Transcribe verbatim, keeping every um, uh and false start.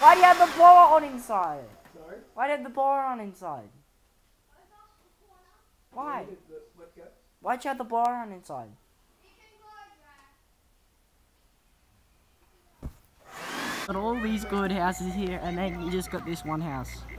Why do you have the blower on inside? Sorry? Why do you have the blower on inside? Why? Why'd you have the blower on inside? Got all these good houses here, and then you just got this one house.